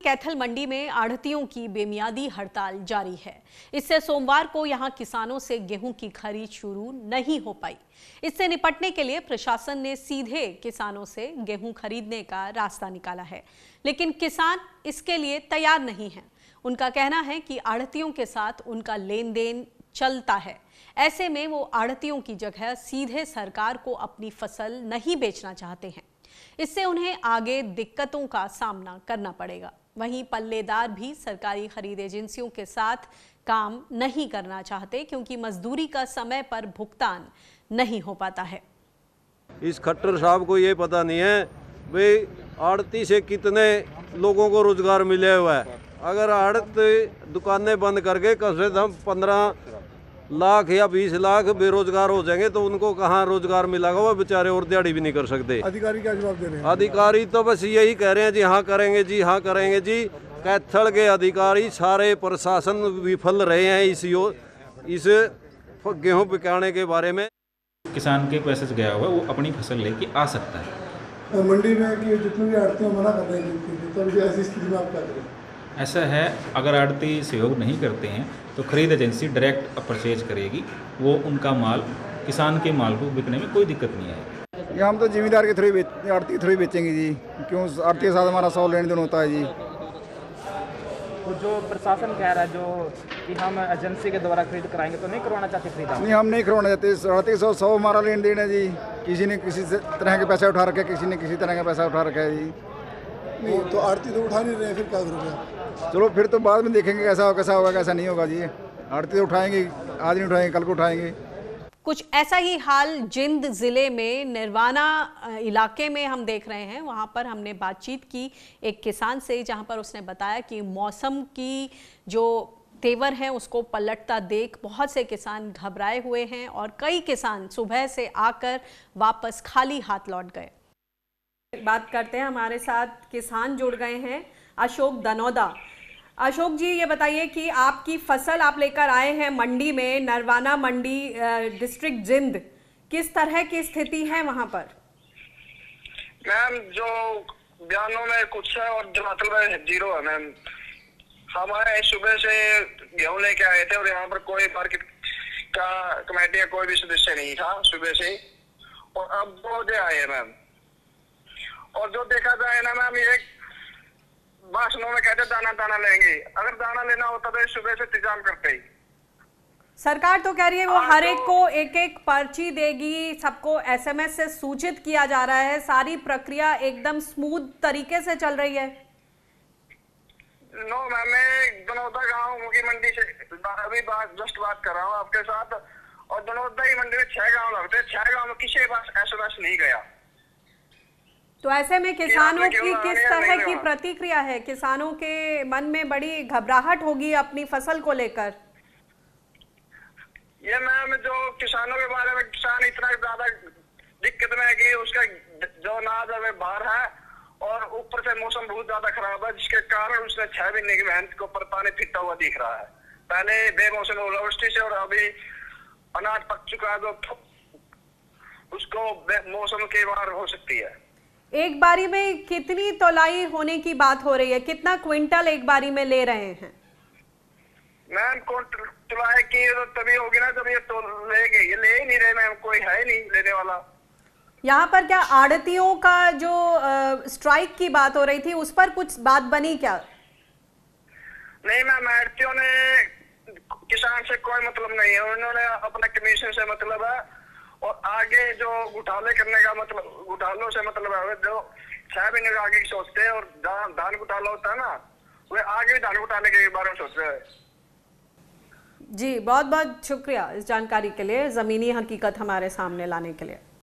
कैथल मंडी में आढ़तियों की बेमियादी हड़ताल जारी है। इससे सोमवार को यहां किसानों से गेहूं की खरीद शुरू नहीं हो पाई। इससे निपटने के लिए प्रशासन ने सीधे किसानों से गेहूं खरीदने का रास्ता निकाला है, लेकिन किसान इसके लिए तैयार नहीं हैं। उनका कहना है कि आढ़तियों के साथ उनका लेन देन चलता है। ऐसे में वो आढ़तियों की जगह सीधे सरकार को अपनी फसल नहीं बेचना चाहते हैं। इससे उन्हें आगे दिक्कतों का सामना करना पड़ेगा। वहीं पल्लेदार भी सरकारी खरीद एजेंसियों के साथ काम नहीं करना चाहते, क्योंकि मजदूरी का समय पर भुगतान नहीं हो पाता है। इस खट्टर साहब को ये पता नहीं है भाई आड़ती से कितने लोगों को रोजगार मिले हुआ है। अगर आड़त दुकानें बंद करके कम से कम 15 लाख या 20 लाख बेरोजगार हो जाएंगे तो उनको कहाँ रोजगार मिलेगा? वो बेचारे और दिहाड़ी भी नहीं कर सकते। अधिकारी क्या जवाब दे रहे हैं? अधिकारी तो बस यही कह रहे हैं जी हाँ करेंगे जी, हाँ करेंगे जी। कैथल के अधिकारी सारे प्रशासन विफल रहे हैं इस गेहूं बिकाने के बारे में। किसान के पैसे से गया हुआ वो अपनी फसल लेके आ सकता है। मंडी में कि जितने भी आड़ती मना कर रहे हैं, तो ऐसी स्थिति में आप क्या करें? ऐसा है, अगर आड़ती सहयोग नहीं करते हैं तो खरीद एजेंसी डायरेक्ट परचेज करेगी। वो उनका माल किसान के माल को बिकने में कोई दिक्कत नहीं आएगी। हम तो जिम्मेदार के थ्रू आड़ती थ्रू बेचेंगे जी, क्यों आड़ती के साथ हमारा 100 लेन देन होता है जी। तो जो प्रशासन कह रहा है जो कि हम एजेंसी के द्वारा खरीद कराएंगे, तो नहीं करवाना चाहते खरीदा? नहीं, हम नहीं करवाना चाहते। आड़ती 100 हमारा लेन देन है जी। किसी ने किसी तरह के पैसा उठा रखे, किसी ने किसी तरह का पैसा उठा रखा है जी। नहीं तो आड़ती तो उठा नहीं रहे, फिर क्या करोगे? चलो फिर तो बाद में देखेंगे कैसा होगा कैसा नहीं होगा जी। आड़ती तो उठाएंगे, आज नहीं उठाएंगे कल को उठाएंगे। कुछ ऐसा ही हाल जिंद जिले में निर्वाना इलाके में हम देख रहे हैं। वहां पर हमने बातचीत की एक किसान से, जहां पर उसने बताया कि मौसम की जो तेवर हैं उसको पलटता देख बहुत से किसान घबराए हुए हैं और कई किसान सुबह से आकर वापस खाली हाथ लौट गए। बात करते हैं, हमारे साथ किसान जुड़ गए हैं, अशोक दनौदा। अशोक जी, ये बताइए कि आपकी फसल आप लेकर आए हैं मंडी में, नरवाना मंडी, डिस्ट्रिक्ट जिंद, किस तरह की स्थिति है वहां पर? मैम, जो बयानों में कुछ है और जो मतलब में जीरो है मैम। हमारे सुबह से गेहूं लेके आए थे और यहाँ पर कोई मार्केट का कमेटी का कोई भी सदस्य नहीं था सुबह से, और अब 2 बजे आए मैम। और जो देखा जाए ना मैम, ये भाषणों में कहते दाना लेंगे, अगर दाना लेना होता तो सुबह से इंतजाम करते ही। सरकार तो कह रही है वो हर एक को एक पर्ची देगी, सबको SMS से सूचित किया जा रहा है, सारी प्रक्रिया एकदम स्मूथ तरीके से चल रही है। नो मैम, मैं दनौदा गांव की मंडी से अभी जस्ट बात कर रहा हूँ आपके साथ, और दनौदा की मंडी में 6 गाँव लगते हैं। 6 गाँव में किसी के पास SMS नहीं गया। तो ऐसे में किसानों की किस तरह की प्रतिक्रिया है? किसानों के मन में बड़ी घबराहट होगी अपनी फसल को लेकर। ये मैम, जो किसानों के बारे में, किसान इतना ज्यादा दिक्कत में है कि उसका जो अनाज है बाहर है और ऊपर से मौसम बहुत ज्यादा खराब है, जिसके कारण उसने 6 महीने की मेहनत के ऊपर पानी फिरता हुआ दिख रहा है। पहले बेमौसम ओलावृष्टि से और अभी अनाज पक चुका है तो उसको मौसम के बाहर हो सकती है। एक बारी में कितनी तौलाई होने की बात हो रही है? कितना क्विंटल एक बारी में ले रहे हैं? मैम, तुलाई की तो तभी होगी ना जब ये तो लेंगे। ये ले ही नहीं रहे मैम, कोई है ही नहीं लेने वाला। यहाँ पर क्या आड़तियों का जो स्ट्राइक की बात हो रही थी, उस पर कुछ बात बनी क्या? नहीं मैम, आड़तियों ने किसान से कोई मतलब नहीं है, उन्होंने अपना कमीशन से मतलब है, और आगे जो घोटाले करने का मतलब, घोटालों से मतलब है जो 6 महीने आगे की सोचते हैं, और धान घोटाला होता है ना, वे आगे भी धान घोटाले के बारे में सोच रहे हैं। जी, बहुत बहुत शुक्रिया इस जानकारी के लिए, जमीनी हकीकत हमारे सामने लाने के लिए।